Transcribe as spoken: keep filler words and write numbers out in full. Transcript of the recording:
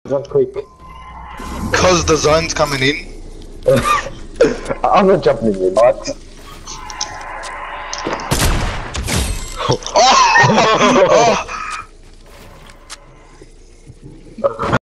Run quick. Cause the zone's coming in. I'm not jumping in, what? Oh! Oh!